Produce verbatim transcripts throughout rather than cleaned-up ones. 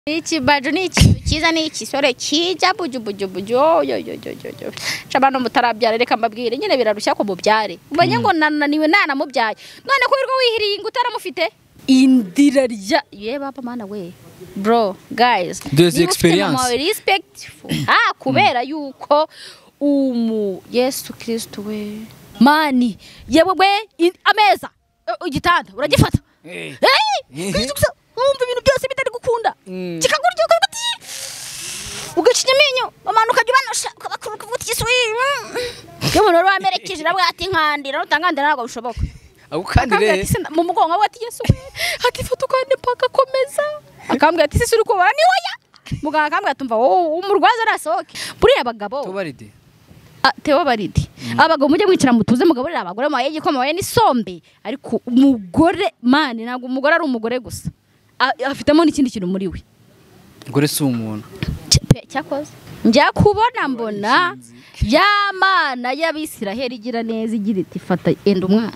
Iki bajo ni iki kiza ni iki sore kijya buju buju buju yo yo yo yo cabano mutarabyara reka mbabwire nyine birarushya ko mubyare ubanye ngo nananiwe nana mubyaye none ko wirwo wihiriye ngo utaramufite indira rya ye baba mana we bro guys there's experience respectful ah kubera yuko umu Yesu Kristo we mani yewe we ameza igitanda uragifata eh umva ibintu byose bitari gukunda kikaguryo kagati ugacinya menyo amanuka gibanosha kabakuru kuvuta iswi yo muntu wamerekeje nabwo ati nkandira utangandira ntabwo bishoboka agukandire mu mugongo ati Yesu ati foto kandi paka komeza akambwira ati sisi uri kubara ni hoya muganga akambwira tumva wowe umurwaza arasohoke buri abagabo tobaride ah teo baridi abagabo mujye mwicira mutuze mugaburira abagore maye igikoma waye ni sombe ariko umugore mani ntabwo umugore ari umugore gusa afitemo n'ikindi kintu muri we ngore si umuntu cyakoze njya kubona mbona yamana y'abisiraheli igira neza igira iti fata enda umwana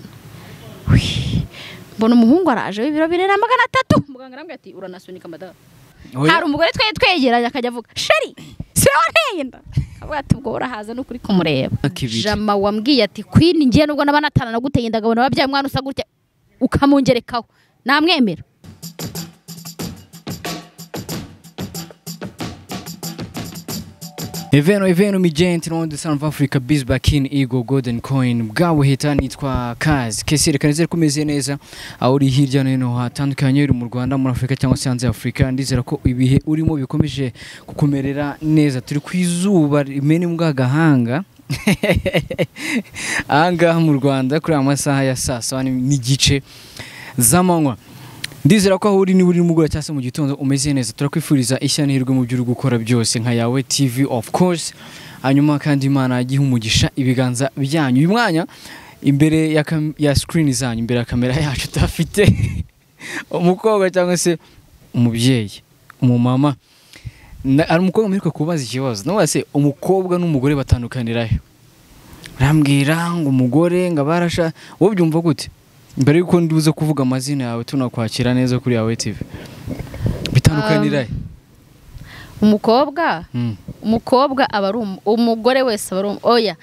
mbona umuhungu araje w'ibiro bine na magana atatu muganga arambwira ati uranasunika madara hari umugore twaye twegeranye akajya avuga sheri si wanteye inda avuga ati ubwo urahaza no kuri kumureba jama wambwiye ati queen ngiye nubwo nabanatana naguteye inda gabona babyaye mwana usa gutya ukamungerekaho namwemera Eveno Eveno Mijenti no the Son of Africa Biz back in Ego Golden Coin bwawe hita nitwa Kazi kesire kanizere kumeze neza aho uri hirya no hino hatandukanye uri mu Rwanda muri Afrika cyangwa se hanze Afrika ndizera ko ibihe urimo bikomeje kukumerera neza turi kwizuba rimene mbwa gahanga anga mu Rwanda kuri amasaha ya saa saba n'igice z'amanywa ndizera ko uri ni uri mugura cyase mu gitondo umeze neza turakwifuriza ishyanihirwe mu byo uri gukora byose nka yawe T V of course hanyuma kandi Imana yagihe umugisha ibiganza byanyu uyu mwanya imbere ya ya screen zanyu imbere ya kamera yacu tafite umukobwa cyangwa se umubyeyi umumama ari umukobwa muri kubaza ikibazo no wase umukobwa n'umugore batandukanirahe rambwira ngo umugore ngabarasha wo byumva gute mbere yuko ndibuze kuvuga amazina yawe tunakwakira neza kuri yawe T V bitandukanira umukobwa umukobwa aba ari umugore wese aba ari oya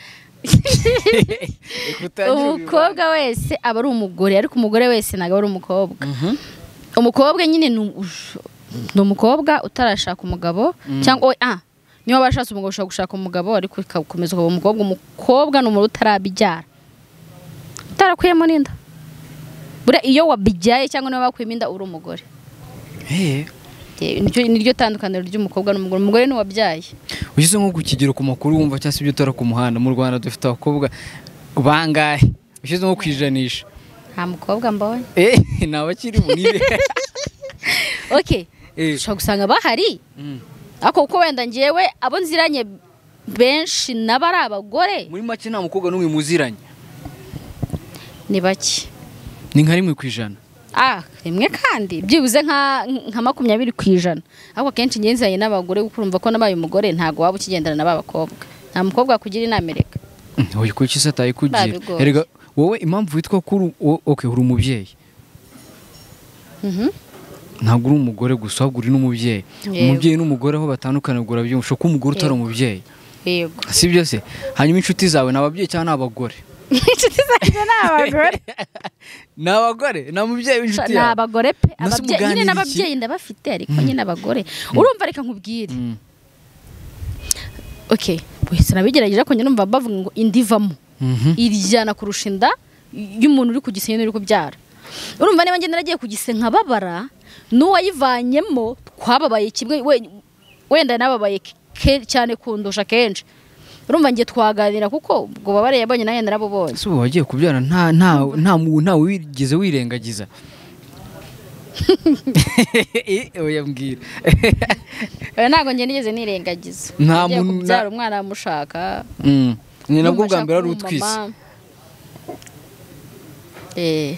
umukobwa wese aba ari umugore ariko umugore wese ntago ari umukobwa umukobwa nyine ni umukobwa utarashaka umugabo cyangwa ah niyo bashatse umugabo ushaka gushaka umugabo ariko ukomeza kuba umukobwa umukobwa ni umuntu utarabibyara utarakuyemo n'inda bure iyo wabijyaye cyangwa niba bakwiminda uri umugore eh niryo tandukaniro ry'umukobwa n'umugore umugore ni wabyaye ugize nko kukigero ku makuru wumva cyase ibyo tora ku muhanda mu Rwanda dufite abakobwa bangahe ugize nko kwijanisha nta mukobwa mbonye eh nabakiri muri okay ushaka gusanga bahari ako uko wenda ngiyewe abo nziranye benshi nabari abagore muri make nta mukobwa n'umwe muziranye ni baki ni nka rimwe kwijana ah rimwe kandi byibuze nka nka makumyabiri kwijana ariko kenshi ngenzanye n'abagore gukurumva ko nabaye umugore ntago waba ukigendana n'abakobwa nta mukobwa kugira inamereka oya kuki sataye kugira erega wowe impamvu witwa kuri okay uri umubyeyi mhm ntago uri umugore gusa uri n'umubyeyi umubyeyi n'umugore aho batandukana gura byumsho ko umugore utari umubyeyi yego si byose hanyuma inshuti zawe n'ababyeyi cyangwa n'abagore inshuti zawe n'abagore n'abagore na mubyeyi w'inshuti yawe n'abagore pe ababyeyi nyine n'ababyeyi ndabafite ariko nyine n'abagore urumva reka nkubwire okay bose nabigerageje ko nyine numva bavuga ngo indivamo irijyana kurusha inda y'umuntu uri kugisenya uri kubyara urumva niba ngenda nagiye kugisenka babara n'uwayivanyemo twababaye kimwe wenda nababaye cyane kundusha kenshi urumva ngiye twaganira kuko ubwo babare yabonye naye narabobonye so wagiye kubyara nta nta nta nta wigeze wirengagiza oya mbwira oya ntago ngiye nigeze nirengagiza nta muntu kubyara umwana amushaka ni nabwo bwa mbere ari utwise eh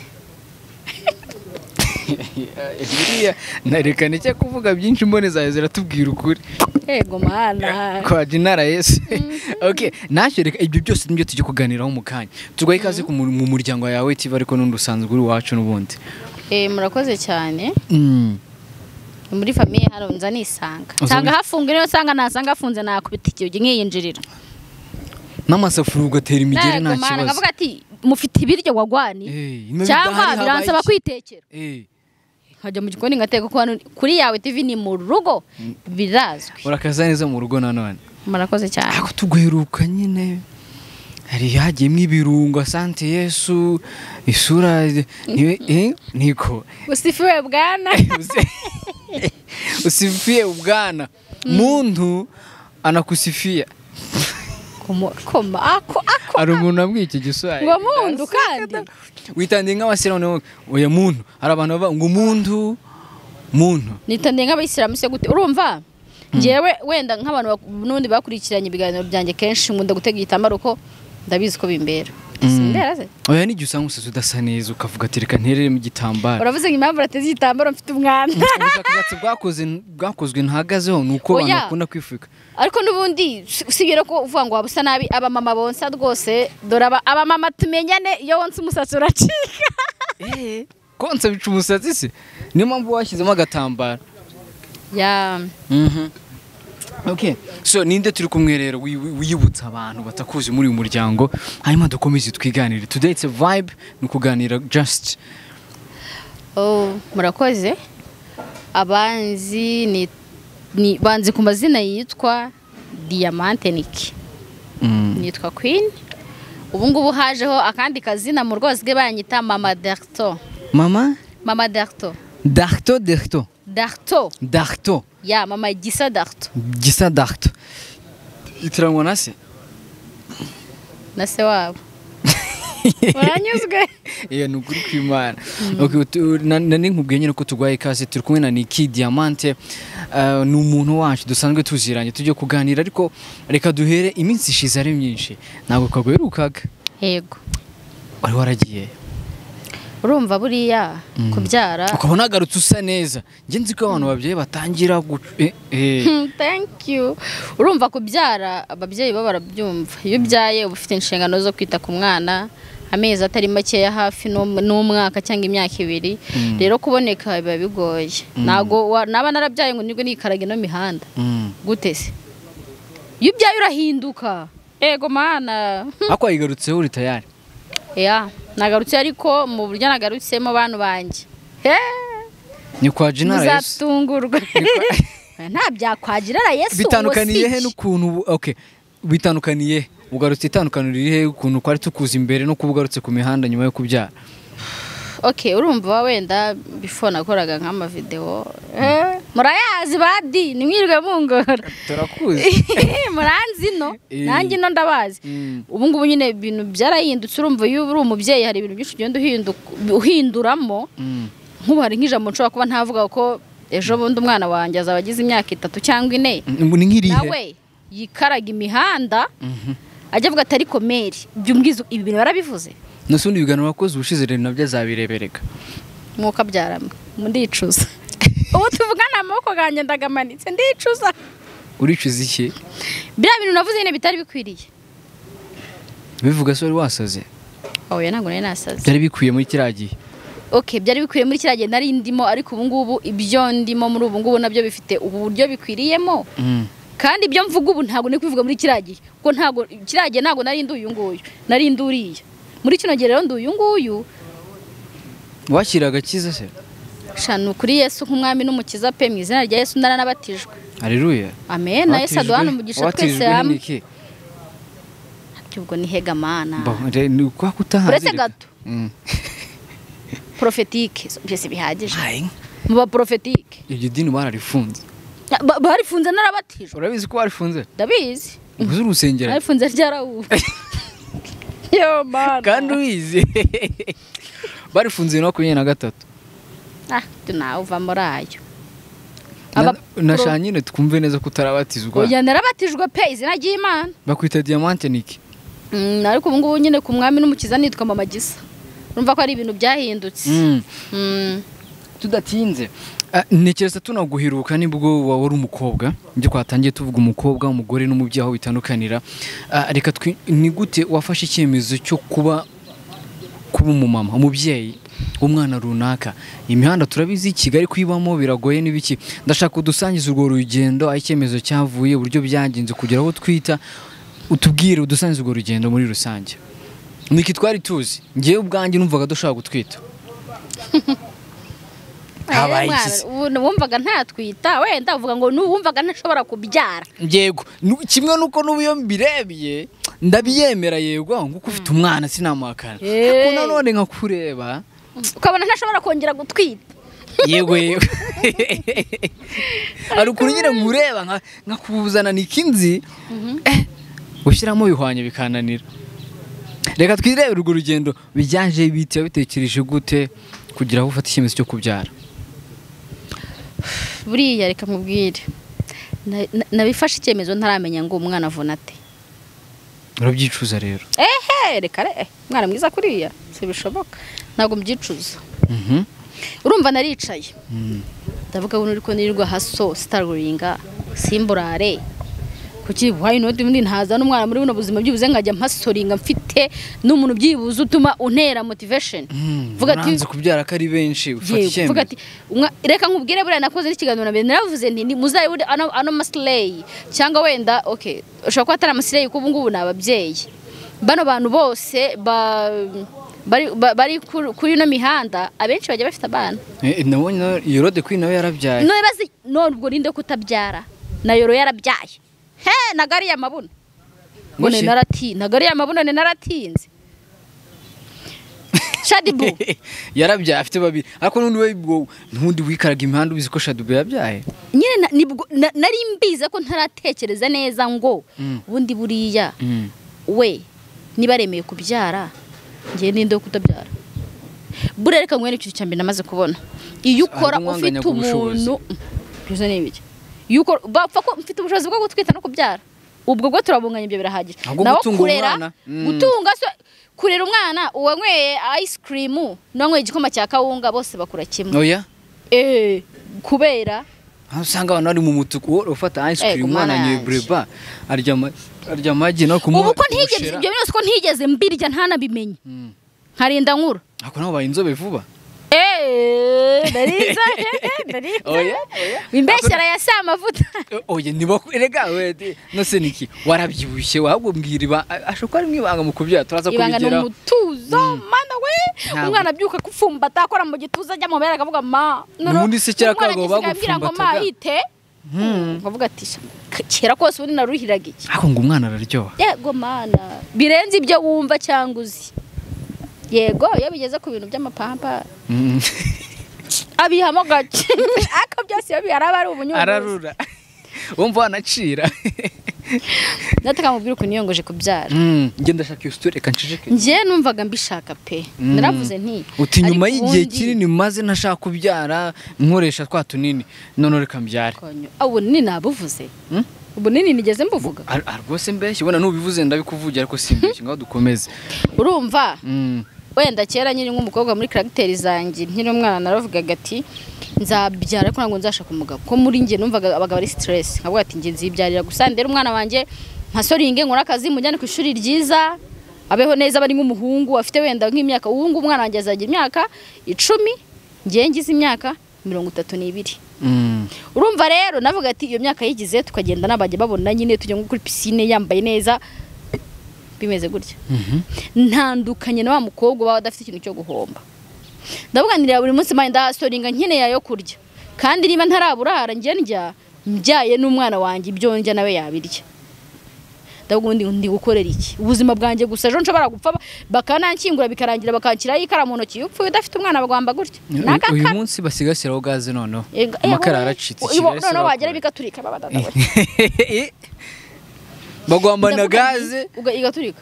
Iriya narekane cyo kuvuga byinshi mbone zayo ziratubwira ukuri yego mana kwa Jinara Yesu okay nashyereka ibyo byose nibyo tujye kuganiraho mu kanya tugaye ikaze mu muryango yawe T V ariko n'undi usanzwe uri wacu n'ubundi eh murakoze cyane muri famiye hano nza nisanga nsanga hafunga niyo nsanga nasanga hafunze nakubita ikiyo nkiyinjirira n'amasafuriya ugatera imigeri nta kibazo ngavuga ati mufite ibiryo wagwani cyangwa biransaba kwitekera nkajya mu gikoni ngateka ko kuri yawe T V ni mu rugo birazwi urakaza neza mu rugo nanone murakoze cyane ako tuguheruka nyine hari hagiyemo ibirungo asante Yesu isura niko usifiwe bwana usifiwe bwana muntu anakusifia koma ako ako ari umuntu amwiye iki giswaye ngo muntu kandi witandiye nk'abasiramu oya muntu hari abantu bava ngo umuntu muntu nitandiye nk'abayisilamu se gute urumva ngewe wenda nk'abantu nundi bakurikiranye ibiganiro byanjye kenshi nkunda gutega igitambaro ko ndabizi ko bimbera simbera se oya ni usanga usase udasa neza ukavuga ati reka nterere mu gitambaro uravuze ngo impamvu rateze igitambaro mfite umwanda ubushakashatsi bwakoze bwakozwe ntahagazeho nuko abantu bakunda kwifika ariko nubundi usibye ko uvuga ngo wabusa nabi aba mama bonsa rwose dore aba mama tumenyane iyo wonse umusatsi uracika eh konsa bica umusatsi se niyo mpamvu washyizemo agatambaro ya mhm okay so ninde turi kumwe rero wiyibutsa abantu batakuzi muri uyu muryango hanyuma dukomeze twiganire today it's a vibe nukuganira just oh murakoze abanzi ni ni banzi ku mazina yitwa Diamante Nick mm. nitwa Queen ubu ngubu hajeho akandi kazina mu rwose bwe banyita Mama Darto Mama Mama Darto Darto Darto Darto Darto ya Mama Gisa Darto Gisa Darto itirangwa nase nase wabo waranyuzwe iyo nuguri kwimana okay nani nkubwiye nyine ko tugwaye ikaze turi kumwe na Nick Diamante ni umuntu wacu dusanzwe tuziranye tujye kuganira ariko reka duhere iminsi ishize ari myinshi ntabwo kagwerukaga yego wari waragiye urumva buriya kubyara ukabona agarutse usa neza nge nzi ko abantu babyeyi batangira thank you urumva kubyara ababyeyi baba barabyumva iyo ubyaye uba ufite inshingano zo kwita ku mwana amezi atari makeya hafi n'umwaka cyangwa imyaka ibiri rero kuboneka biba bigoye ntago naba narabyaye ngo nibwo nikarage no mihanda gute se iyo ubyaye urahinduka ego mana ako yigarutseho uri tayari ya nagarutse ariko mu buryo nagarutsemo abantu banjye ni kwa Jinara Yesu uzatungurwa nta byakwagira Yesu bitandukaniye he n'ukuntu okay bitandukaniye ugarutse itandukaniro he ukuntu kwari tukuza imbere no kubugarutse ku mihanda nyuma yo kubyara okay urumva wenda before nakoraga nk'ama video eh murayazi badi nimwirwe mungora turakuzi muranzi no nanjye no ndabazi ubu ngubu nyine ibintu byarahindutse urumva iyo uri umubyeyi hari ibintu byinshi ugenda uhinduramo nk'ubu hari nk'ijambo nshobora kuba ntavuga ko ejo bundi umwana wanjye azabagize imyaka itatu cyangwa ine nawe yikaraga imihanda ajya avuga ati ariko Mary byumbwizo ibi bintu barabivuze nasundi biganiro wakoze ubushize rero nabyo azabirebereka mwuka byaramwe mundicuza ubu tuvugana amaboko ganje ndagamanitse ndicuza uricuza iki bya bintu navuze nyine bitari bikwiriye bivuga so wari wasaze oya ntabwo nari nasaze byari bikwiye muri kiragiye okay byari bikwiye muri kiragiye nari ndimo ariko ubu ngubu ibyo ndimo muri ubu ngubu nabyo bifite uburyo bikwiriyemo kandi ibyo mvuga ubu ntabwo ni kwivuga muri kiragiye kuko ntabwo kiragiye ntabwo nari nduye nguyu nari nduriye muri kino gihe rero nduye nguyu wakiraga kiza se shanu kuri Yesu nk'umwami n'umukiza pe mu izina rya Yesu naranabatijwe haleluya amen na Yesu aduhana umugisha twese hamwe ubwo ni hega mana ni kwa kutahazi uretse gato prophétique byose bihagije mu ba prophétique iryo dini bararifunze barifunze narabatijwe urabizi ko barifunze ndabizi ubuze urusengero barifunze ryarawu yo mana kandi ubizi barifunze no kunyena gatatu ah tunawe uva muri ayo nashanyine twumve neza kutarabatizwa oya narabatijwe pe izina ry'Imana bakwita Diamante Nick mm ariko ubu ngubu nyine ku mwami n'umukiza nitwa Mama Gisa urumva ko ari ibintu byahindutse mm tudatinze ntekereza tunaguhiruka nibwo wari umukobwa njye kwatangiye tuvuga umukobwa umugore n'umubyeyi aho bitandukanira reka ni gute wafashe icyemezo cyo kuba kuba umumama umubyeyi umwana runaka. Imihanda turabizi Kigali kwibamo biragoye n'ibiki. Ndashaka udusangiza urwo rugendo aho icyemezo cyavuye uburyo byagenze kugira aho twita utubwire udusangiza urwo rugendo muri rusange. Niki twari tuzi ngiye ubwanjye numvaga dushaka gutwita. Habaye iki? Wumvaga ntatwita wenda uvuga ngo nuwumvaga ntashobora kubyara. Yego kimwe nuko nubuyo mbirebye ndabiyemera yego nguko ufite umwana sinamuhakana. Ko nanone nkakureba ukabona ntashobora kongera gutwita. Yego yego. Ari ukuri nyine ngureba nkakubuzana nikinzi eh ushyiramo bihwanye bikananira. Reka twirebere urwo rugendo bijyanje biti bitekereje gute kugira aho ufata icyemezo cyo kubyara. Buriya reka mubwire nabifashe icyemezo ntaramenya ngo umwana avunate. Urabyicuza rero? Ehe reka re mwana mwiza kuriya sibishoboka ntago mbyicuza. Mhm. Urumva naricaye. Mhm. Ndavuga ngo nuriko nirirwa haso starringa simburare. Kuki why not ndi ntaza n'umwana muri buno buzima byubuze ngajya mpasoringa mfite n'umuntu byibuze utuma untera motivation. Vuga ati nzi kubyara kari benshi ufata icyemezo. Vuga ati reka nkubwire buriya nakoze n'ikiganiro na mbere naravuze nti muzaye ano ano maslay cyangwa wenda okay ushaka ko atari amaslay kuko ngubu nababyeyi bano bantu bose ba bari bari kuri no mihanda abenshi bajya bafite abana. Eh nabonye Yorode Queen nawe yarabyaye. No bazi no ubwo rinde kutabyara na Yoro yarabyaye. He nagari ya mabuno. Ngone narati nagari ya mabuno ne naratinze. Shadibu yarabyaye afite babiri ariko nundi we ntundi wikaraga imihanda ubizi ko Shadibu yabyaye. Nyine nibwo nari mbize ko ntaratekereza neza ngo ubundi buriya we niba remeye kubyara ngiye ninde kutabyara. Bure reka ngwene ikintu cyambe namaze kubona. Iyo ukora ufite umuntu byose n'ibiki. Yuko bapfa ko mfite ubushobozi bwo gutwita no kubyara. Ubwo bwo turabunganya ibyo birahagije. Nawo kurera gutunga so kurera umwana uwanyweye ice cream nanyweye igikoma cya kawunga bose bakura kimwe. Oya? Eh kubera usanga abantu ari mu mutuku ufata ice cream umwana nyiye breba arya arya magi no kumuha. Ubu ko ntigeze ibyo byose ko ntigeze mbirya ntanabimenye. Nkarinda nkura. Ako naho bayinzobe vuba. Eh bariza bariza. Oya? Imbeshyara ya sa amavuta. Oya niba erega we no se niki warabyibushye wahubwo mbwira ashoko ari mwibanga mu kubyara turaza kubigera. Ibanga no mutuzo mana we umwana byuka kufumba atakora mu gituza ajya mu bera akavuga ma nundi se kera kago bagufumba ite bavuga ati kera kose undi naruhiraga iki ako ngo umwana araryoha. Yego mana birenze ibyo wumva cyangwa uzi. Yego iyo bigeze ku bintu by'amapampa abihamo gake ako byose yo biraba ari ubunyungu ararura umva anacira. Nataka mubwira uko niyongoje kubyara. Nge ndashaka iyo story kancijeke. Nge numvaga mbishaka pe. Naravuze nti uti nyuma y'igihe kinini maze ntashaka kubyara nkoresha twa tunini none reka mbyare. Abo ni nabuvuze. Ubu nini nigeze mbuvuga. Arwose mbeshye ubona nubivuze ndabikuvugira ariko simbeshye ngaho dukomeze. Urumva? Wenda kera nyiri nk'umukobwa muri character zanjye nkiri umwana naravugaga ati nzabyara ariko ntabwo nzashaka umugabo ko muri nge numvaga abagabo ari stress nkavuga ati nge nzibyarira gusa ndera umwana wanjye nkasoringe nkora akazi mujyane ku ishuri ryiza abeho neza bari nk'umuhungu afite wenda nk'imyaka uwungu umwana wanjye azagira imyaka icumi ngiye ngize imyaka mirongo itatu n'ibiri. Urumva rero navuga ati iyo myaka yigize tukagenda nabajye babona nyine tujya kuri piscine yambaye neza bimeze gutya. Ntandukanye na wa mukobwa bawe adafite ikintu cyo guhomba. Ndavuga ndirira buri munsi mayinda storinga nkine yayo kurya kandi niba ntaraburara ngiye ndya mbyaye n'umwana wanjye ibyo njya nawe yabirya. Ndavuga ndi ndi gukorera iki ubuzima bwanjye gusa ejo nshobora gupfa bakanankingura bikarangira bakanshyiraho ikara mu ntoki upfuye udafite umwana bagwamba gutya. Uyu munsi basigasiraho gaze noneho amakara aracitse none wagera bigaturika babadada we bagwambana gaze igaturika.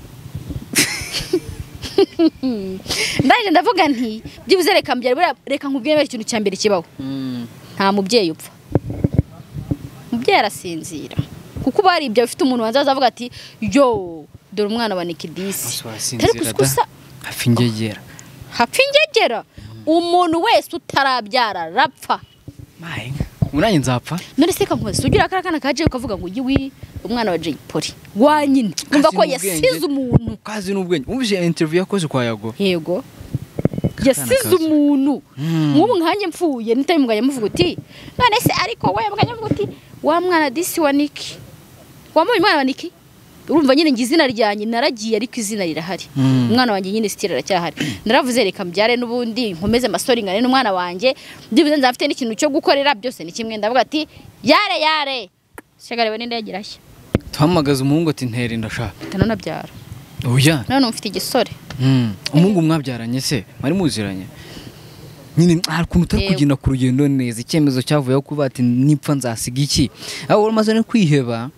Ndaje ndavuga nti byibuze reka mbyara reka nkubwire ikintu cya mbere kibaho. Nta mubyeyi upfa. Mubyeyi arasinzira kuko bari ibyo bifite umuntu wanzaza avuga ati yo dore umwana wa Nikidisi ariko gusa hafi ingegera hafi ingegera umuntu wese utarabyara rapfa. Mayenga Munanye nzapfa. None se kankwese ugira akarakana kaje ukavuga ngo yiwi umwana wa Jay Polly. Wanyine. Umva ko yasize umuntu. Kazi n'ubwenge. Umvije interview yakoze kwa Yago. Yego. yasize umuntu nk'ubu nkanjye mfuye nitari muganya muvuga uti none se ariko we muganya muvuga uti wa mwana disi wa Niki wamuye mwana wa Niki urumva nyine ngize izina ryanjye naragiye ariko izina rirahari umwana wanjye nyine style aracyahari naravuze reka mbyare n'ubundi nkomeze amastori ngane n'umwana wanjye ndibuze nzafite n'ikintu cyo gukorera byose ni kimwe ndavuga ati yare yare shagarewe ninde yagirashya tuhamagaza umuhungu ati ntere ndashaka tanona byara oya none ufite igisore mm umuhungu mwabyaranye se mari muziranye nyine hari kuntu utari kugenda ku rugendo neza icyemezo cyavuyeho kuba ati nipfa nzasiga iki aho uramaze no kwiheba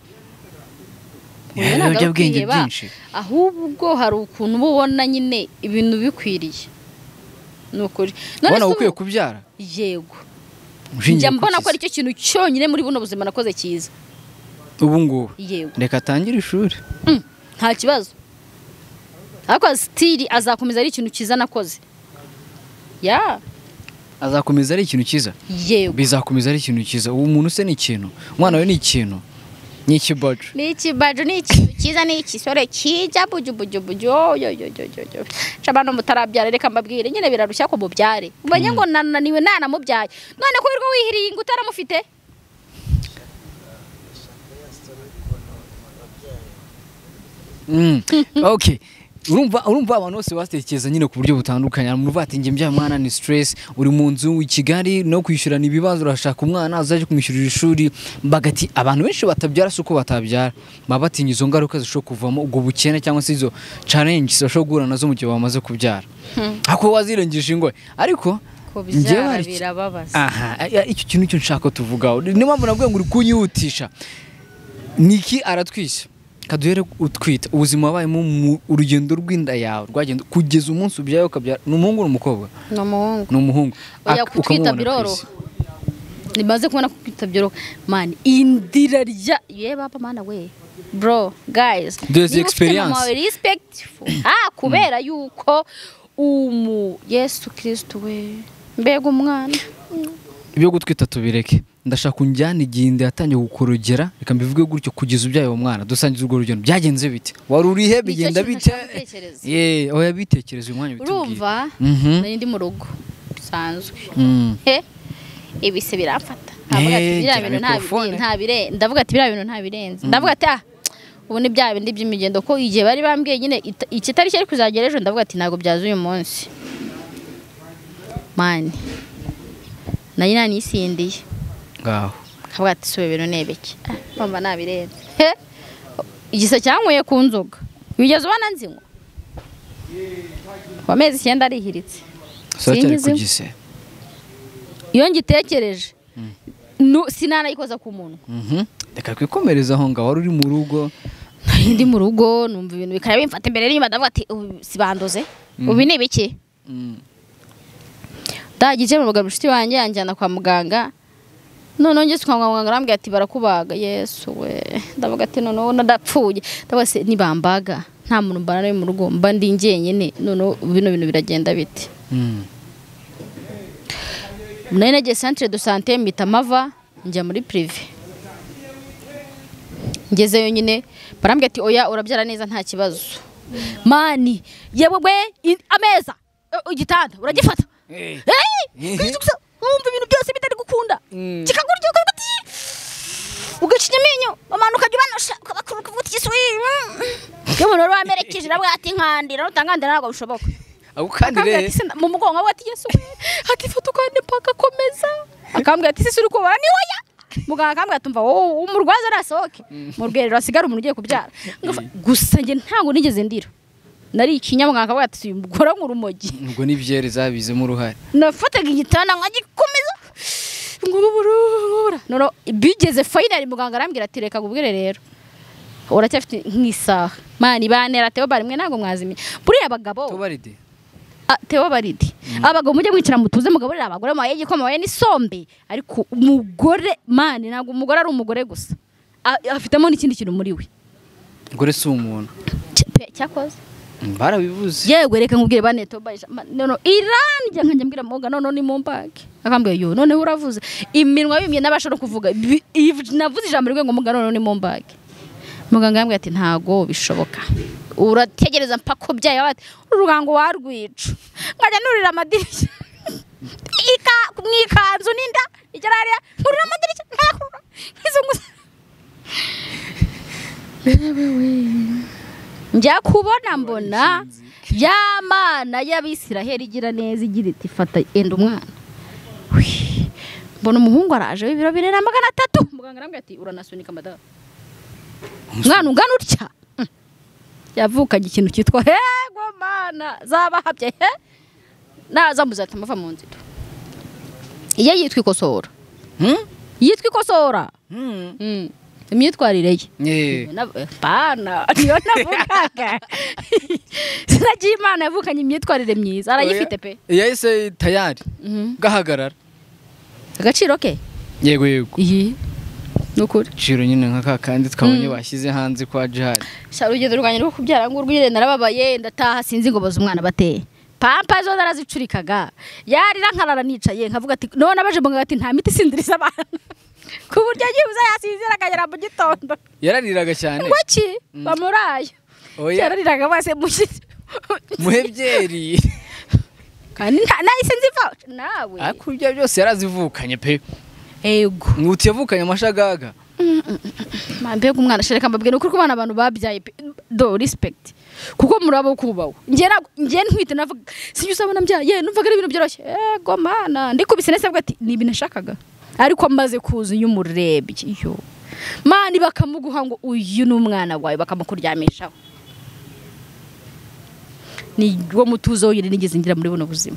nabyo bwenge byinshi ahubwo hari ukuntu ubona nyine ibintu bikwiriye nukuri none ukwiye kubyara yego njya mbona ko ari cyo kintu cyonyine muri buno buzima nakoze cyiza ubu ngubu yego reka atangire ishuri nta kibazo ariko stili azakomeza ari ikintu cyiza nakoze ya azakomeza ari ikintu cyiza yego bizakomeza ari ikintu cyiza ubu muntu se ni ikintu umwana we ni ikintu ni ikibajo ni ikibajo ni ikintu cyiza ni ikisore kijya buju buju buju yo yo yo yo cabano mutarabyara reka mbabwire nyine birarushya ko mubyare ubanye ngo nananiwe nana mubyaye none ko wirwo wihiriye ngo utaramufite mm okay urumva urumva abantu bose bastekereza nyine ku buryo butandukanye umuntu ati nge mbya mwana ni stress uri mu nzu i Kigali no kwishyurana ibibazo urashaka umwana azaje kumwishyurira ishuri bagati abantu benshi batabyara suko batabyara babatinye izo ngaruka zisho kuvamo ubwo bukene cyangwa se izo challenges bashobora guhura nazo mu gihe bamaze kubyara ako wazirengeje ingo ariko kubyara birababaza aha icyo kintu cyo nshaka tuvugaho ni mpamvu nabwo ngo uri kunyutisha Niki aratwisha kaduhere utwita ubuzima wabayemo mu urugendo rw'inda yawe rwagenda kugeza umunsi ubyaye ukabyara n'umuhungu n'umukobwa n'umuhungu n'umuhungu ukutwita biroro nimaze kubona kutwita biroro man indira rya ye baba mana we bro guys there's experience respectful ah kubera yuko umu Yesu Kristo we mbega umwana ibyo gutwita tubireke ndashaka kunjyana iginde yatangiye gukorogera reka mbivuge gutyo kugeza ubyaye uwo mwana dusangiza urwo rugendo byagenze bite wari urihe bigenda bite eh oya yabitekereza uyu mwanya bitubwiye urumva nari ndi mu rugo bisanzwe he ibise biramfata ndavuga ati biriya bintu nta nta bire ndavuga ati biriya bintu nta birenze ndavuga ati ah ubu ni bya bindi by'imigendo ko igihe bari bambwiye nyine ikitari cyari kuzagera ejo ndavuga ati ntago byaza uyu munsi man nari nanisindiye ngaho kavuga ati sobe bintu nebeke mama nabirenze he igisa cyankuye ku nzoga bigeze ubana nzinywa wamezi icyenda arihiritse cyari kugise iyo ngitekereje sinanayikoza ku muntu reka kwikomereza aho ngaho wari uri mu rugo ndi mu rugo numva ibintu bikaya bimfata imbere niba ndavuga ati sibandoze ubi ni biki ndagiye mu rugo mushiti wanjye yanjyana kwa muganga none ngeze kwa muganga arambwira ati barakubaga Yesu we ndavuga ati none ndapfuye ndabase nibambaga nta muntu mbana mu rugo mba ndi ngenyene none bino bintu biragenda bite none nage centre de santé mita mava njya muri privé ngezeyo nyine barambwira ati oya urabyara neza nta kibazo mani yewe ameza igitanda uragifata eh umva ibintu byose bitari gukunda kikaguryo ugati ugacinya menyo amana ukagibanosha ukabakuruka vuga ati Yesu yo muntu wari wamerekeje nabwo ati nkandira utangandira ntabwo bishoboka aho kandi re mu mugongo ati Yesu ati foto kandi paka komeza akambwira ati sisi uri kubara ni hoya muganga akambwira tumva wowe umurwaza arasohoke mu rwerero asigara umuntu ugiye kubyara gusa nge ntago nigeze ndira nari ikinyamwanga akavuga ati umugora nk'urumogi ubwo nibyere zabizemo uruhare nafataga igitanda nkagikomeza ngurubura none bigeze finally muganga arambwira ati reka gubwire rero uracyafite nk'isaha mani banera Theo bari mwe nago mwazimye buriya abagabo Theo baride ah Theo baride abagabo mujye mwicara mutuze mugaburira abagore maye gikoma waye ni sombe ariko umugore mani nago umugore ari umugore gusa afitemo n'ikindi kintu muri we ngore si umuntu cyakoze barabivuze yego reka nkubwire bane Theo baje none iranje nkanje mbwira moga none ni mumbage akambwiye yo none uravuze iminwa bimye nabashoro kuvuga navuze ijambo rwe ngo muga none ni mumbage muganga yambwiye ati ntago bishoboka urategereza mpako byaye bati urugango warwica nkajya nurira amadirishya ika mwikanzu ninda igera hariya nurira amadirishya nkakurura nkizunguza njya kubona mbona ya mana y'Abisiraheli igira neza igira iti fata enda umwana mbona umuhungu araje w'ibiro bine na magana atatu muganga arambwira ati uranasunika madara mwana ungana utya yavukanye ikintu cyitwa hego mana zabahabye he naza muzata amava mu nzira iyo yitwa ikosora yitwa ikosora imyitwarire ye bana niyo navugaga sinagiye Imana yavukanye imyitwarire myiza arayifite pe yahise tayari gahagarara agaciro ke yego yego iyi nukuri ciro nyine nkaka kandi twabonye bashyize hanze kwa Jihad sha urugendo rwanye rwo kubyara ngo urwire narababaye ndataha sinzi ngo boza umwana bateye pampa zo darazicurikaga yarira nkarara nicaye nkavuga ati none abaje ngo ati nta miti sindiriza abana ku buryo yibuza yasinzira akagera mu gitondo yarariraga cyane ngoki bamuraye yarariraga bose muhebyeri kandi nahise nziva nawe akurya byose yarazivukanye pe ego nuti yavukanye amashagaga mbega umwana shereka mbabwira uko kubana abantu babyaye do respect kuko murabo kubaho nge nge ntwite navuga sinjye usabona mbyaye numvaga ari ibintu byoroshye ego mana ndikubise nese bwa ati ni ibintu nashakaga ariko maze kuza y'umurebye yo mani bakamuguha ngo uyu n'umwana wawe bakamukuryamishaho ni wo mutuzo yiri nigeze ngira muri buno buzima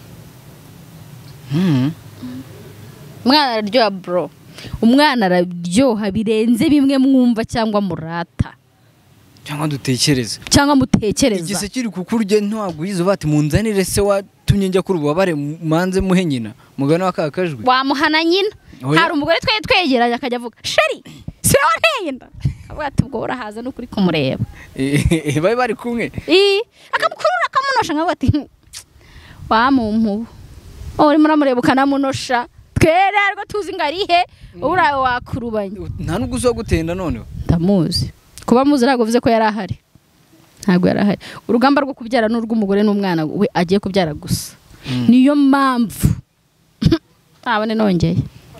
mhm umwana araryoha bro umwana araryoha birenze bimwe mwumva cyangwa murata cyangwa dutekereza cyangwa mutekereza igise kiri kukurye ntabwo yizo bati munzanire se watumye njya kuri ububabare manze muhe nyina mugana wakakajwe wamuhana nyina hari umugore twaye twegeranya akajya avuga sheri si wowe nteye nda avuga ati ubwo urahaza no kuri kumureba eh bari bari kumwe eh akamukurura akamunosha nkavuga ati wamumpu uri muramureba ukanamunosha twere ariko tuzi ngarihe urawe wakurubanye nta nubwo uzo gutenda none ndamuzi kuba muzi ntago bivuze ko yari ahari ntago yari ahari urugamba rwo kubyara n'urw'umugore n'umwana we agiye kubyara gusa niyo mpamvu abone nongeye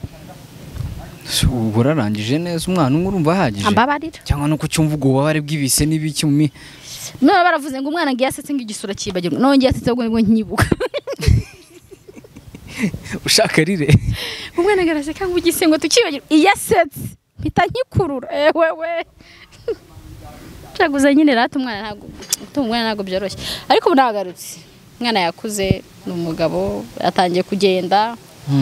urarangije neza umwana umwe urumva ahagije ambabarira cyangwa nuko cyumva ubwo babare bw'ibise n'ibiki mu none baravuze ngo umwana ngiye asetse nk'igisura kibagirwa nongeye asetse ubwo ngo nkibuka ushaka rire umwana garaseka ngo igisengo tukibagirwa iyasetse mpita nkikurura ewe we cyaguze nyine rata umwana ntago umwana ntago byoroshye ariko buragarutse umwana yakuze n'umugabo yatangiye kugenda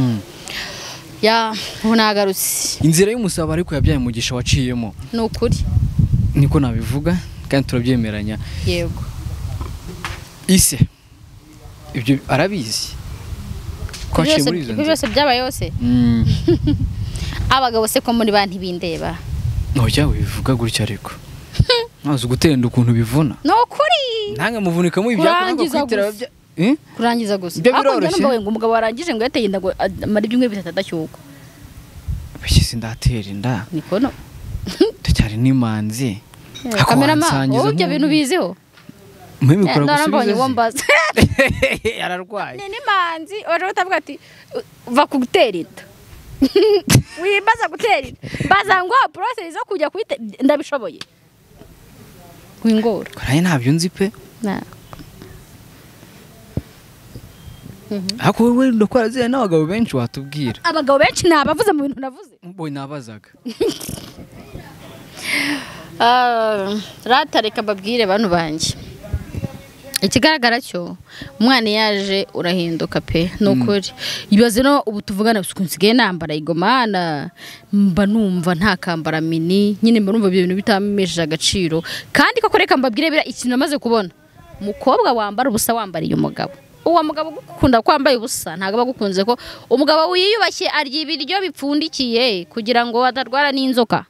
ya unagarutse inzira y'umusaba ariko yabyaye umugisha waciyemo nukuri niko nabivuga kandi turabyemeranya yego ise ibyo arabizi kwashe muri izo byose byabaye yose abagabo se ko muri bantu bindeba nojya wivuga gutya ariko nazo gutenda ukuntu bivuna nukuri ntange muvunika mu ibya kwitera eh kurangiza gusa ibyo biroroshye ngo umugabo warangije ngo yateye inda ngo amara ibyumwe bitatu adashyuka bashyize ndatera inda niko no tucyari n'imanzi kameraman wowe ibyo bintu biziho mwemi kora gusubiza wombaza yararwaye ni n'imanzi waje utavuga ati va kugutera inda wibaza gutera inda baza ngo process zo kujya kwite ndabishoboye wingora karaye ntabyo nzi pe na ako wewe ndokora zira n'abagabo benshi watubwira abagabo benshi nabavuze mu bintu navuze boy nabazaga ah rata reka babwire bantu banje ikigaragara cyo umwana yaje urahinduka pe nukuri ibaze no ubu tuvugana ukunsigaye nambara igomana mba numva nta kambara mini nyine mba numva ibyo bintu bitamesheje agaciro kandi koko reka mbabwire bira ikintu namaze kubona umukobwa wambara ubusa wambariye umugabo uwo mugabo gukunda kwambaye ubusa ntago bagukunze ko umugabo wiyubashye arya ibiryo bipfundikiye kugira ngo adarwara n'inzoka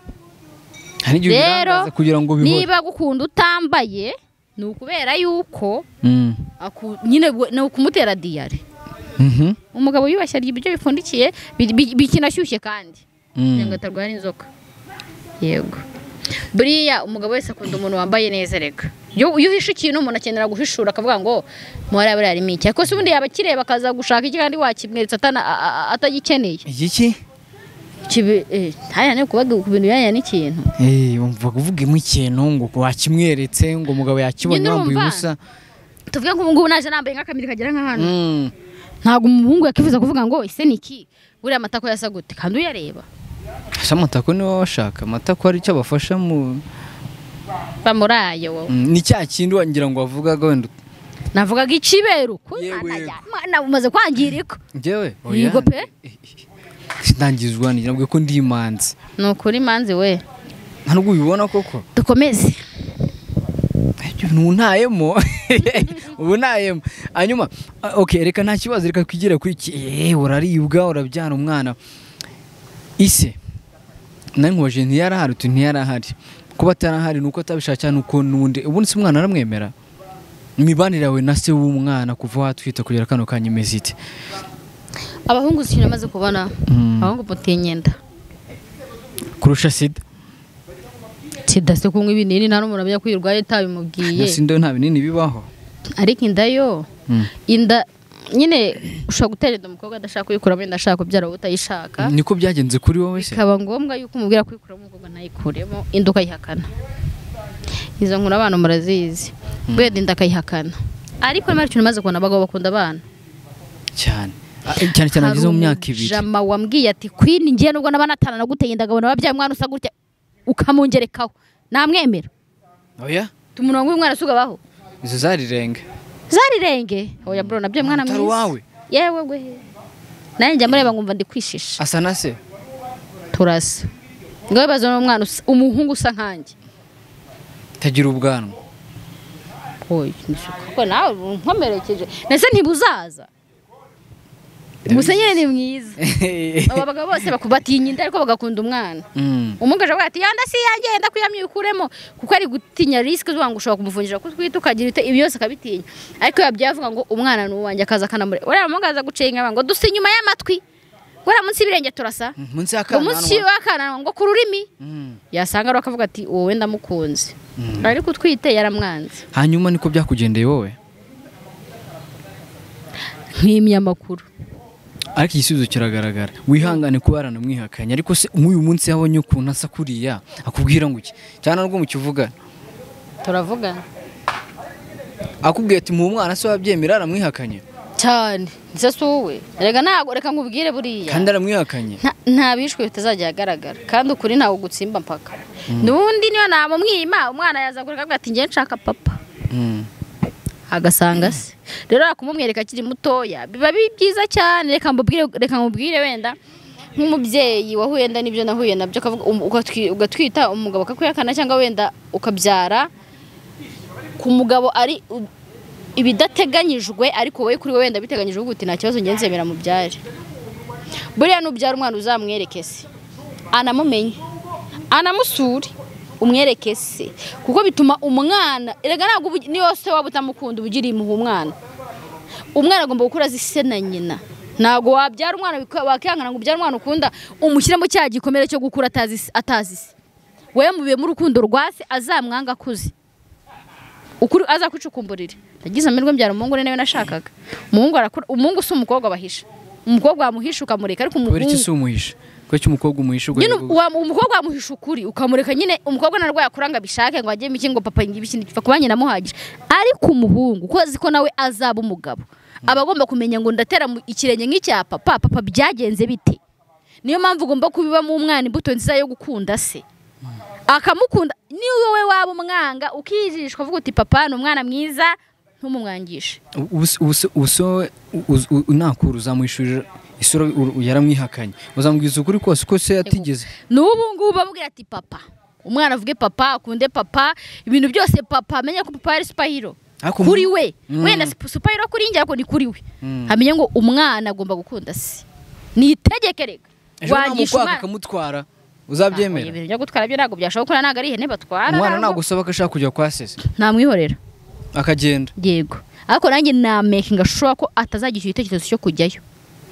rero kugira ngo bihore niba gukunda utambaye ni ukubera yuko nyine ni ukumutera diyare umugabo yubashye arya ibiryo bipfundikiye bikinashyushye kandi kugira ngo atarwara inzoka yego buriya umugabo wese akunda umuntu wambaye neza reka iyo uhishe ikintu umuntu akenera guhishura akavuga ngo muhara bari arimo iki ariko se ubundi yaba kireba akaza gushaka iki kandi wakimweretse atagikeneye iki kibe eh ntayane kubaga ku bintu yanya n'ikintu eh umva kuvuga mu ikintu ngo wakimweretse ngo umugabo yakibonye wambuye ubusa tuvuga ngo ngo naje nambaye nk'akamiri kagera nka hano ntago umuhungu yakivuza kuvuga ngo ise niki buriya amatako yasagute kandi uyareba asa amatako ni wowe washaka amatako ari cyo bafasha mu bamuraye wowe ni cya kindi wangira ngo wavugaga wenda navugaga ikibero na umaze kwangirika ngewe yego pe sindangizwa ngira ko ndi imanzi nukuri manzi we ntabwo ubibona koko dukomeze ntayemo ubu ntayemo hanyuma okay reka nta kibazo reka twigire kuri iki eh uraribwa urabyana umwana ise nankoje ntiyarahari tu ntiyarahari kuba atarahari nuko atabishaka nuko nundi ubundi se umwana aramwemera imibanire yawe na se w'umwana kuva watwita kugera kano kanyemezite abahungu sinye maze kubona abahungu potinyenda kurusha sida sida se kunywa ibinini nta n'umuntu abya kwirwaye tabimubwiye sida nta binini bibaho ariko inda yo inda nyine ushaka guterera umukobwa adashaka kuyikuramo inda ashaka kubyara utayishaka niko byagenze kuri wowe se kaba ngombwa yuko umubwira kwikuramo umukobwa nayikuremo inda ukayihakana izo nkuru abantu murazizi bwede inda akayihakana ariko nari cyo maze kubona abagabo bakunda abana cyane cyane cyane agize mu myaka ibiri jama wambwiye ati queen ngiye nubwo nabana atana naguteye indagabona babyaye mwana usa gutya ukamungerekaho namwemera oya tumurongo w'umwana sugabaho izo zarirenge zarirenge oya bro nabyo mwana mwiza wawe yewe we nanje njya mureba ngumva ndi kwishisha asa na se turasa ngabe bazo n'umwana umuhungu usa nkanjye tagira ubwanwa oya nisuko nawe nkomerekeje nese ntibuzaza Musenyeri ni mwiza. Aba bagabo bose bakubatinya inda ariko bagakunda umwana. Umugaje bwati yanda si yanjye yenda kuyamyukuremo kuko ari gutinya risk zo ngo ushobora kumufungira ko twita ukagira ite ibi yose akabitinya. Ariko yabyavuga ngo umwana n'uwanjye akaza kanamure. Ora mugaza gucenga ngo dusi nyuma y'amatwi. Ora munsi birenge turasa. Munsi yakana. Munsi wakana ngo ku rurimi. Yasanga ro akavuga ati wowe ndamukunze. Ariko twite yaramwanze. Hanyuma niko byakugendeye wowe. Nk'imya makuru. Ariko igisubizo kiragaragara wihangane kuba yaranamwihakanye ariko se nk'uyu munsi yabonye ukuntu asa kuriya akubwira ngo iki cyane rwo mu kivuga turavugana akubwiye ati mu mwana se wabyemera aramwihakanye cyane nse suwe rega nago reka nkubwire buriya kandi aramwihakanye nta bishwe bitazajya agaragara kandi ukuri ntawo gutsimba mpaka nundi niyo namumwima umwana yaza kureka ati ngiye nshaka papa agasanga se rero akumumwereka kiri mutoya biba byiza cyane reka mbubwire reka mubwire wenda nk'umubyeyi wahuye nda nibyo nahuye nabyo kavuga ugatwita umugabo kakuyakana cyangwa wenda ukabyara ku mugabo ari ibidateganyijwe ariko wowe kuri wenda biteganyijwe uguti nta kibazo ngenzemera mu byare buriya nubyara umwana uzamwereke se anamumenye anamusuri umwereke se kuko bituma umwana erega nago niyo se waba utamukunda ubugiriye mu umwana umwana agomba gukura zise na nyina nago wabyara umwana wakihangana ngo ubyara umwana ukunda umushyiremo cya gikomere cyo gukura atazi atazi se wewe mubiye mu rukundo rwase azamwanga kuzi ukuri azakucukumburira nagize amerwe mbyara umuhungu nawe nashakaga umuhungu arakura umuhungu se umukobwa bahisha umukobwa wamuhisha ukamureka ariko umuhungu iki se umuhisha Kwachi umukobwa umuhisha nyine umukobwa wamuhisha ukuri ukamureka nyine umukobwa narwaye akuranga bishake ngo ajye miki ngo papa ngibishindi kifa kubanye namuhagije ariko umuhungu ko ziko nawe azaba umugabo abagomba kumenya ngo ndatera ikirenge nk'icya papa papa byagenze bite niyo mpamvu ugomba kubiba mu umwana imbuto nziza yo gukunda se akamukunda ni wowe waba umwanga ukijishwa uvuga uti papa ni umwana mwiza ntumumwangishe uso unakuru uzamwishurira isura yaramwihakanye uzambwiza ukuri kose ko se yatigeze n'ubu ngubu babwira ati papa umwana avuge papa akunde papa ibintu byose papa amenye ko papa ari superhero kuri we wenda superhero kuri njye ko ni kuri we amenye ngo umwana agomba gukunda se ni itegekereka wangisha umwana akamutwara uzabyemera ibintu byo gutwara byo nago byashoboka naga ari ihene batwara umwana nagusaba ko ashaka kujya kwa sese namwihorera akagenda yego ariko nanjye na making ashobora ko atazagira igitekerezo cyo kujyayo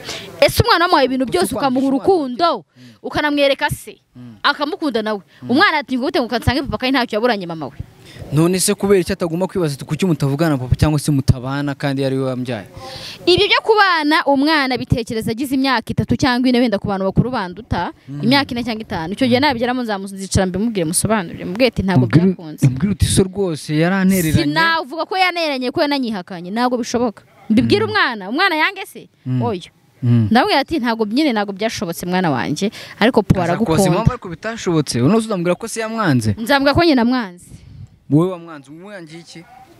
ese umwana wamuhaye ibintu byose ukamuha urukundo ukanamwereka se akamukunda nawe umwana ati ngo gute ngo kansange papa kandi ntacyo yaburanye mama we none se kubera icyo atagomba kwibaza kuki mutavugana papa cyangwa se mutabana kandi yari we wambyaye ibyo byo kubana umwana bitekereza agize imyaka itatu cyangwa ine wenda ku bantu bakuru banduta imyaka ine cyangwa itanu icyo gihe nabigeramo nzamuzicara mbe mubwire musobanurire mubwire ati ntabwo byakunze mbwira uti so rwose yarantereranye sinavuga ko yaneranye ko yananyihakanye ntabwo bishoboka mbibwira umwana umwana yange se oyo ndabwira ati ntabwo nyine ntabwo byashobotse mwana wanjye ariko po aragukunda impamvu ariko bitashobotse uno uzambwira ko se yamwanze nzambwira ko nyine amwanze wowe wamwanze umwangiye iki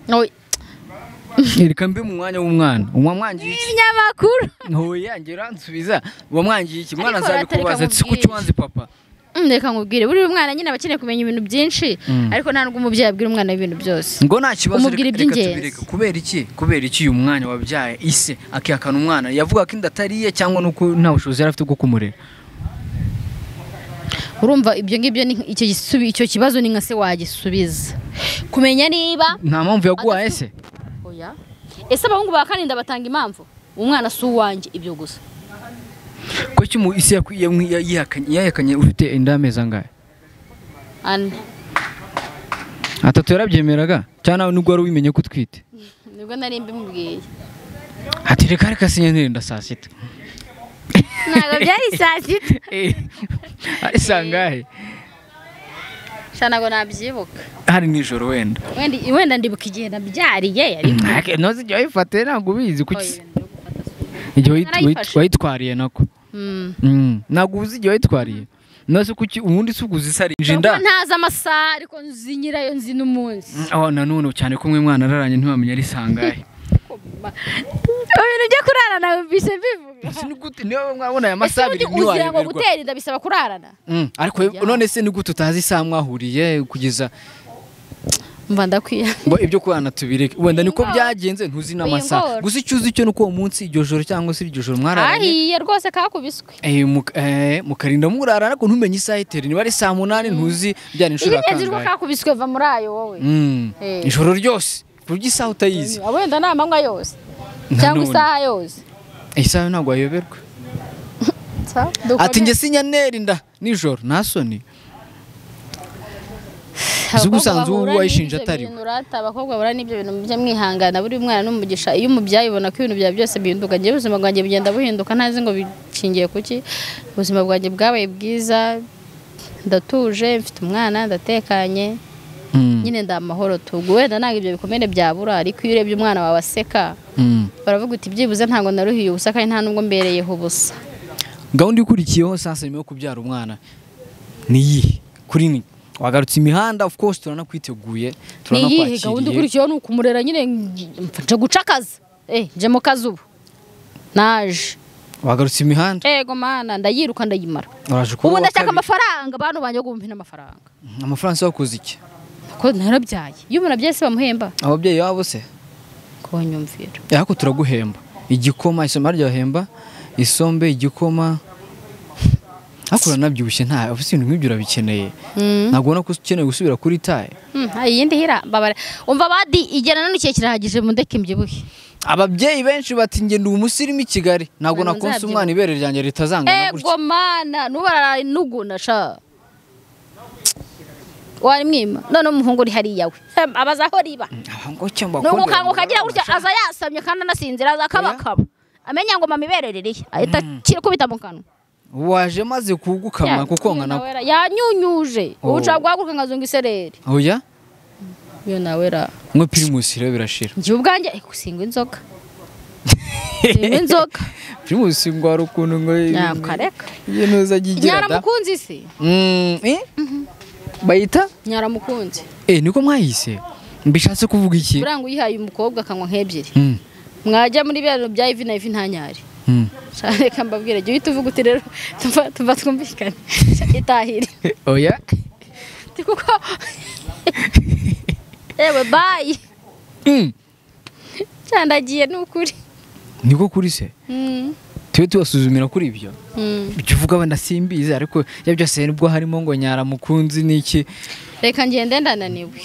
reka mbe mu mwanya w'umwana umwamwangiye iki ibinyamakuru ntoye yanjye uransubiza wamwangiye iki mwana azabikubaza ati kuki wanze papa reka nkubwire buri mwana nyine aba akeneye kumenya ibintu byinshi ariko nta nubwo umubyeyi abwira umwana ibintu byose ngo nta kibazo umubwira iby'ingenzi kubera iki kubera iki uyu mwanya wabyaye ise akihakana umwana yavuga ko inda atariye cyangwa nuko nta bushobozi yari afite bwo kumurera urumva ibyo ngibyo icyo kibazo ni nka se wagisubiza kumenya niba nta mpamvu yaguhaye se oya ese abahungu ba kaninda batanga impamvu umwana si uwanjye ibyo gusa ko kimu isi yihakanye ufite inda y'amezi angahe ane atatu yarabyemeraga cyangwa nubwo wari ubimenye ko utwite nibwo nari mbimubwiye ati reka reka sinyenenda saa sita ntabwo byari saa sita ari saa ngahe ntabwo nabyibuka hari nijoro wenda wenda ndibuka igihe nabyariye ntuzi igihe wayifate ntabwo ubizi kuki igihe wayitwariye nako ntabwo uzi igihe wayitwariye nose kuki ubundi si uguze isa rinjinda ntazi amasaha ariko nzi nyirayo nzi n'umunsi aho nanone cyane ko umwe mwana araranye ntiwamenye ari sangahe ibintu byo kurarana bise bivuga si gute niyo mwabona aya masaha abiri niwaye ngo gutera inda bisaba kurarana ariko none se ni gute utazi isaha mwahuriye kugeza mva ndakwiye ngo ibyo kurana tubireke wenda niko byagenze ntuzi n'amasaha gusa icyo uzi cyo nuko uwo munsi iryo joro cyangwa se iryo joro mwararanye ahiye rwose kakubiswe eh mukarinda murarana ariko ntumenye isaha itera niba ari saa munani ntuzi byari inshuro kangahe ingenzi kakubiswe va muri ayo wowe ijoro ryose kurya isaha utayizi wenda nta manywa yose cyangwa isaha yose isaha ntabwo wayoberwa ati njye sinyanera inda nijoro nta soni uzi gusanzwe ubu wayishinja atari abakobwa bara n'ibyo bintu byo mwihangana buri mwana n'umugisha iyo umubyaye ubona ko ibintu byawe byose bihinduka ngiye ubuzima bwanjye bugenda buhinduka ntazi ngo bikingiye kuki ubuzima bwanjye bwabaye bwiza ndatuje mfite umwana ndatekanye nyine ndamahoro tugu wenda ntabwo ibyo bikomere byabura ariko iyo urebye umwana wawe aseka baravuga uti byibuze ntabwo naruhiye ubusa kandi nta nubwo mbereyeho ubusa gahunda ikurikiyeho sasa nyuma yo kubyara umwana ni iyihe kuri ni wagarutse imihanda of course turanakwiteguye turanakwakiriye ni iyihe gahunda ikurikiyeho ni ukumurera nyine nje guca akazi eh nje mu kazi ubu naje wagarutse imihanda yego mana ndayiruka ndayimara ubu ndashaka amafaranga abantu banje gumva n'amafaranga amafaranga wakoze iki ko narabyaye iyo umuntu abyaye se bamuhemba ababyeyi babo se ko nyumvira yako turaguhemba igikoma isoma ryahemba isombe igikoma akura nabyibushye nta ufite ibintu nk'ibyo urabikeneye ntabwo ubona ko ukeneye gusubira kuri taye iyindi hira babare umva badi igena nanukiye kirahagije mu ndeke mbyibuhe ababyeyi benshi bati nge ndi umusirimu i Kigali ntabwo nakonse umwana ibere ryanjye ritazangana gutya ego mana nubarara nuguna sha wari mwima none umuhungu uri hariya we abazaho riba ngo cyangwa ko nuko kagira gutya aza yasamye kandi anasinzira aza kabakaba amenya ngo mama ibererereye ahita kirikubita mu kanwa waje maze kugukama kuko nkana yanyunyuje ubuca bwaguruka nkazunga isereri oya yo nawera mwe Primus rero birashira ngiye ubwanjye gusinga inzoga singa inzoga Primus ngo ari ukuntu ngo yakareka ibintu zagigira nyara mukunzi se mm eh bayita nyara mukunzi eh niko mwahise mbishatse kuvuga iki buranga uyihaye umukobwa akanywa nk'ebyiri mwajya muri bya bya ivi na ivi ntanyari reka mbabwire jya uhita uvuga uti rero tuva twumvikane itahire oya kuko ewe bayi cyandagiye ni ukuri niko kuri se tube tubasuzumira kuri ibyo ibyo uvuga wenda simbizi ariko ibyo byose nibwo harimo ngo nyara mukunzi n'iki reka ngende ndananiwe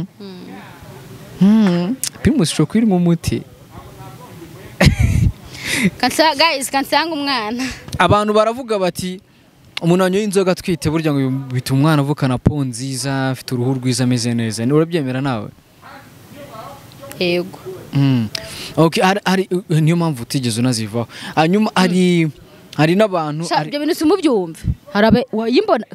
Primus cyo kwirimo umuti kansa guys kansanga umwana abantu baravuga bati umuntu wanyoye inzoga atwite burya ngo bituma umwana avukana po nziza afite uruhu rwiza ameze neza ni urabyemera nawe? yego mm. okay hari, hari niyo mpamvu utigeze unazivaho hanyuma hari hari n'abantu ibyo bintu simubyumve harabe wayimbona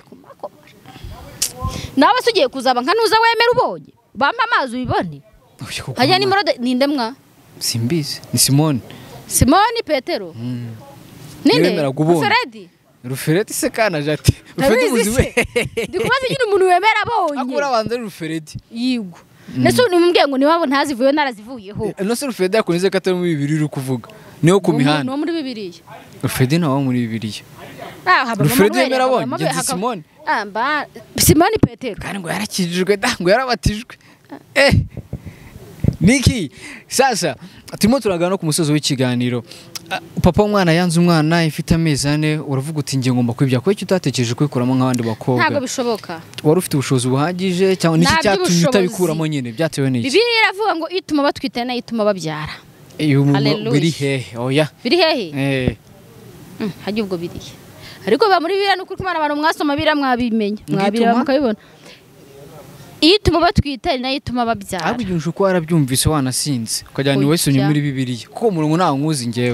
nawe sugiye kuzaba nka nuza wemera ubonye bampa amazi ubibone hajya ni morode ninde mwa simbizi ni Simone Simone Petero mm. ninde Ruferedi Ruferedi se kana jati Ruferedi muziwe ndikubaza nyine umuntu wemera abonye akura banze Ruferedi yigo nese nimumbwiye ngo niwabo ntazivuye narazivuyeho nose Ruferedi yakunize katari mu bibiri uri kuvuga niho ku mihanda no muri bibiriya Ruferedi nawo muri bibiriya ah Ruferedi yemera abonye ngenzi Simone ah mba Simone Petero kandi ngo yarakijijwe da ngo yarabatijwe eh Niki sasa turimo turagana ku musozo w'ikiganiro papa w'umwana yanze umwana ifite amezi ane uravuga uti ngiye ngomba kwibya ko icyo utatekereje kwikuramo nk'abandi bakobwa ntago bishoboka wari ufite ubushobozi buhagije cyangwa niki cyatumye utabikuramo nyine byatewe n'iki Bibiliya iravuga ngo ituma batwite na ituma babyara biri hehe oya biri hehe eh hajye ubwo biri ariko ba muri Bibiliya n'ukuri kumana abantu mwasoma Bibiliya mwabimenya mwabira mukabibona ituma batwite na ituma babyara ahubwo igihe uko warabyumvise wanasinze ukajyana ni wese unyu muri Bibiliya kuko umuntu ntawe nkuzi ngewe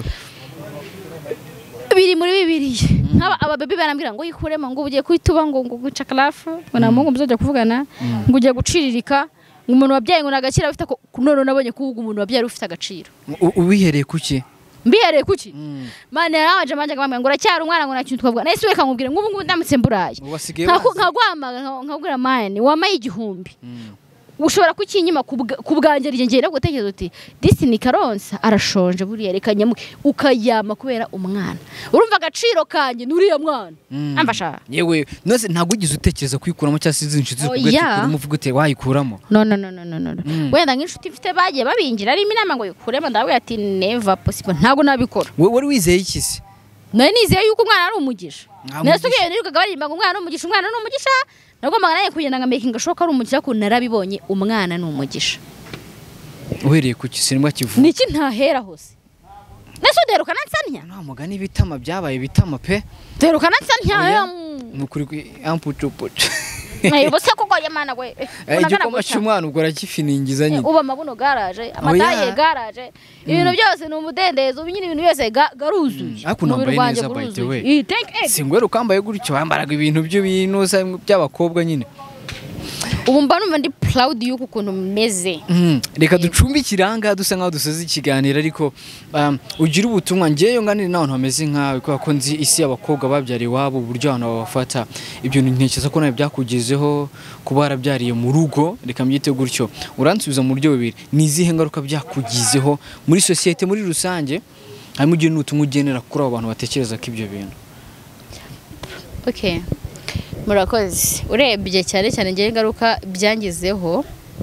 biri muri Bibiliya nk'aba ababebi barambwira ngo yikuremo ngo ugiye kwituba ngo ngo guca karafu ngo namungu muzajya kuvugana ngo ugiye guciririka ngo umuntu wabyaye ngo nagacira afite none nabonye kuvuga umuntu wabyaye ufite agaciro ubihereye kuki mbihereye kuki mane yaraje manje ngamwe ngo uracyari umwana ngo nakintu twavuga nese weka nkubwire ngo ubu ngubu ndamutse mburaye nkagwama nkabwira mane wamaye igihumbi ushobora kukinyima kubwanjye rije ngera gutekereza uti disi ni karonsa arashonje buriya rekanye ukayama kubera umwana urumva agaciro kanje nuriya mwana ambasha yewe nose ntago ugize utekereza kwikuramo cyangwa se inshuti zikugatikura muvuga ute wayikuramo no no no no no wenda nk'inshuti mfite bagiye babinjira ari iminama ngo yikuremo ndawe ati never possible ntago nabikora we wari wizeye iki se nari nizeye yuko umwana ari umugisha nese ugiye nirukaga barimba ngo umwana ari umugisha umwana ari umugisha nagomba naye kugenda nga making gashoka ari umugisha ko narabibonye umwana ni umugisha uhereye ku kisimwa kivu niki ntahera hose nese uderuka nansanya nta mugani bitama byabaye bitama pe deruka nansanya nukuri ampucupucu ayo bose koko yamana gwe igikoma cy'umwana ubwo rakifiningiza nyine uba mabuno garage amataye garage ibintu byose ni umudendezo ubinyine ibintu byose garuzuye akunambaye neza by the way singwe rukambaye gutyo bambaraga ibintu by'ibintu by'abakobwa nyine ubu mba numva ndi proud yuko ukuntu meze reka ducumbikiranga dusa nkaho dusoza ikiganiro ariko ugira ubutumwa ngeyo nganire naho hameze nkawe kwa ko nzi isi y'abakobwa babyariye wabo uburyo abantu babafata ibyo ntekereza ko nawe byakugezeho kuba warabyariye mu rugo reka mbyite gutyo uransubiza mu buryo bubiri ni izihe ngaruka byakugizeho muri societe muri rusange harimo ugiye n'ubutumwa ugenera kuri abo bantu batekereza ko ibyo bintu okay murakoze urebye cyane cyane ngiye ingaruka byangizeho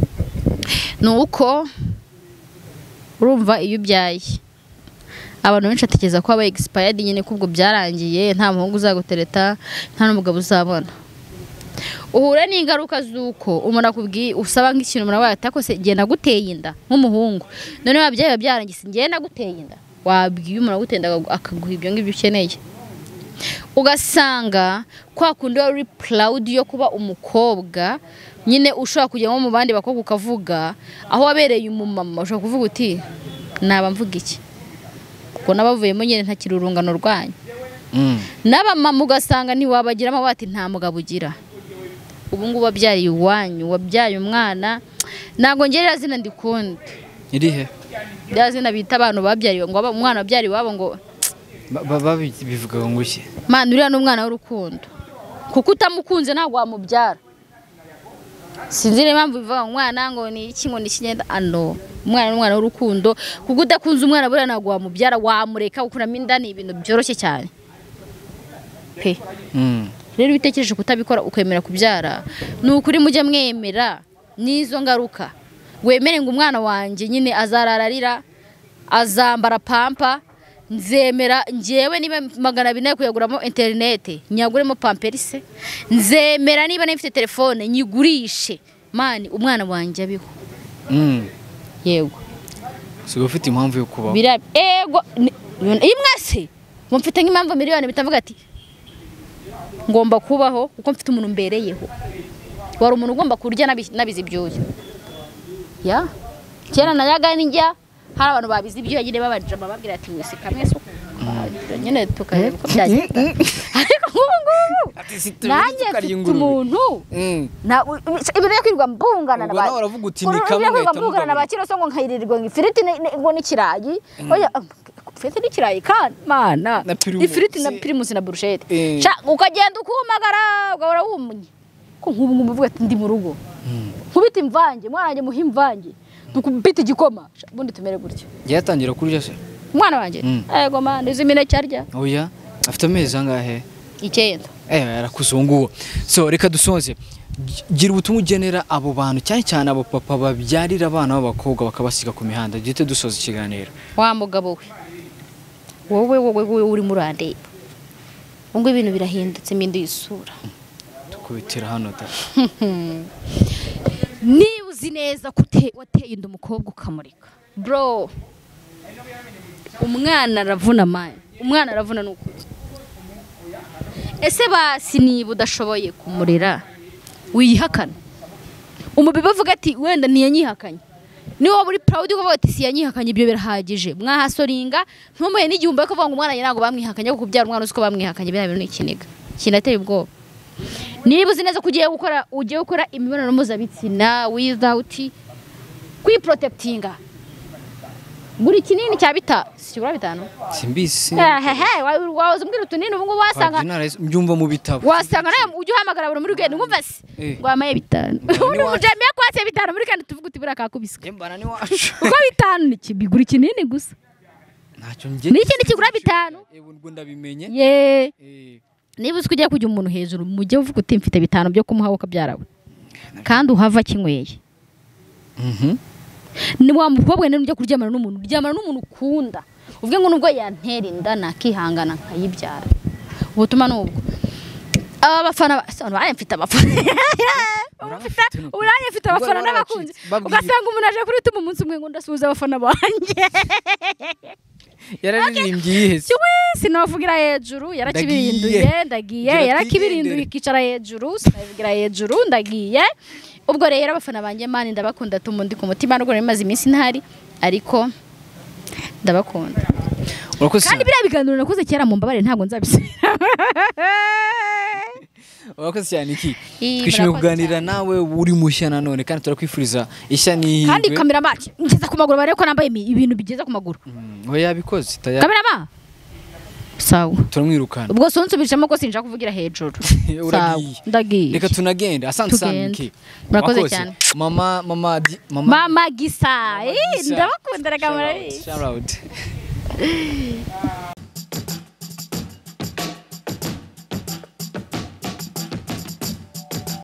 nuko urumva iyo ubyaye abantu benshi atekereza ko aba expired nyine kubwo byarangiye nta muhungu uzagutereta nta n'umugabo uzabona uhure n'ingaruka z'uko umuntu akubwiye usaba nk'ikintu umuntu wawe atakose genda guteye inda nk'umuhungu none wabyaye byarangiye ngenda guteye inda wabwiye umuntu agutenda akaguha ibyo ngibyo ukeneye ugasanga kwa kundi wari proud yo kuba umukobwa nyine ushobora kujya mu bandi bakobwa ukavuga aho wabereye umumama ushobora kuvuga uti naba mvuga iki kuko nabavuyemo nyine ntakiri urungano rwanyu n'abamama ugasanga ntiwabagiramo bati nta mugabo ugira ubu ngubu wabyariye iwanyu wabyaye umwana ntabwo ngerera zina ndikunda irihe bya zina bita abantu babyariwe ngo umwana wabyariye wabo ngo bivuga ngo iki mana uriya n'umwana w'urukundo kuko utamukunze ntabwo wamubyara sinzi impamvu bivuga umwana ngo ni iki ngo ni ikinyenda ano umwana n'umwana w'urukundo kuko udakunze umwana buriya ntabwo wamubyara wamureka gukuramo inda ni ibintu byoroshye cyane pe rero ubitekereje kutabikora ukemera kubyara ni ukuri mujye mwemera n'izo ngaruka wemere ngo umwana wanjye nyine azarararira azambara pampa nzemera ngewe niba magana abiri nayo kuyaguramo interinete nyaguremo pamperise nzemera niba nifite telefone nyigurishe mani umwana wanjye abiho yego sigo ufite impamvu yo kubaho ego imwe se ngo mfite nk'impamvu miliyoni bitavuga ati ngomba kubaho kuko mfite umuntu mbereyeho wari umuntu ugomba kurya nabizi ibyuya ya kera nayaga n'injya hari abantu babizi ibyuya nyine babajama babwira ati mwese kamwe so nyine tukareba ko byagenda ariko nk'ubu ngubu nanjye mfite umuntu ibintu kwirwa mbungana na ba uravuga uti ni kamwe mbungana na bakiro so ngo nkayirirwa ifiriti ngo n'ikirayi oya ifiriti n'ikirayi kandi mana ifiriti na primus na bruschette sha ukagenda ukumagara ugahora wumunye ko nk'ubu ngubu uvuga ati ndi mu rugo nkubita imvange mwana wanjye muha imvange dukubita igikoma ubundi tumere gutyo yatangira kurya se mwana wanjye yego mana izi mineke arya oya afite amezi angahe icyenda eh yarakuzunguwe so reka dusonze gira ubutumwa ugenera abo bantu cyane cyane abo papa babyarira abana b'abakobwa bakabasiga ku mihanda gite dusoza ikiganiro wa mugabo we wowe wowe uri murande ngo ibintu birahindutse mindi isura tukubitira hano da niba uzi neza kute wateye inda umukobwa ukamurika bro umwana aravuna manje umwana aravuna n'ukuri ese basi niba udashoboye kumurera wiyihakana umubibi avuga ati wenda ntiyanyihakanye niwo buri proud ko bati si yanyihakanye ibyo birahagije mwahasoringa ntumuye n'igihumbi ko vuga ngo umwana nyago bamwihakanye ko kubyara umwana usko bamwihakanye bya bintu n'ikiniga kinateye ubwoba niba uzi neza kugiye gukora ugiye gukora imibonano mpuzabitsina without kwiprotectinga buri kinini cya bita sibura bitanu simbisi hehe waza umbwira utunini ubu ngo wasanga mbyumva mu bitabo wasanga nawe ujye uhamagara buri muri genda ngumva se ngo amaye bitanu uri mujamiye kwatse bitanu muri kandi tuvuga uti buraka kubiswe yembana ni wacu ko bitanu nikibigura kinini gusa ntacyo nge n'ikindi kigura bitanu ubwo ndabimenye ye niba uzi kujya kujya umuntu hejuru mujye uvuga uti mfite bitanu byo kumuha ukabyarawe kandi uhava kinyweye mhm ni wa mukobwa nene ujya kuryamana n'umuntu uryamana n'umuntu ukunda uvuge ngo nubwo yantera inda nakihangana nkayibyara ubutuma nubwo aba bafana bari mfite abafana uranye mfite abafana n'abakunzi ugasanga umuntu aje kuri tuma umunsi umwe ngo ndasuhuza abafana banjye yararirimbye yihese sinavugira hejuru yarakibirinduye ndagiye yarakibirinduye ikicara hejuru sinavugira hejuru ndagiye ubwo rero abafana banjye mani ndabakunda tumundi ku mutima n'ubwo rimaze iminsi ntari ariko ndabakunda kandi biriya biganiro nakoze kera mu mbabare ntabwo nzabisubira Wakoze cyane iki twishimiye kuganira nawe uri mushya nanone kandi turakwifuriza ishya ni kandi kamera make ngeza ku maguru bareko nambaye ibintu bigeza ku maguru ngo yabikoze kamera ma sawa turamwirukana ubwo sonsobishamo ko sinja kuvugira hejuru sawa ndagiye reka tunagende asante sana iki murakoze cyane mama mama mama mama gisa eh ndabakunda kamera shout out